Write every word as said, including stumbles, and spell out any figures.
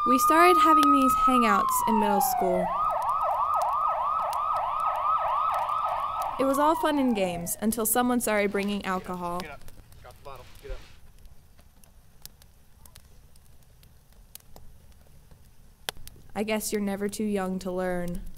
We started having these hangouts in middle school. It was all fun and games until someone started bringing alcohol. Get up. Drop the bottle. Get up. I guess you're never too young to learn.